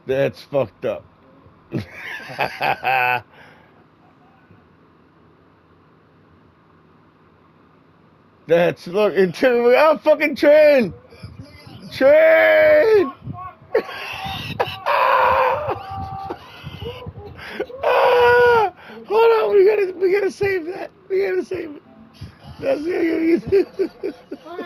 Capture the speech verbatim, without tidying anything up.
That's fucked up. That's look until we are fucking train. Train. Ah, hold on, we gotta we gotta save that. We gotta save it. That's it.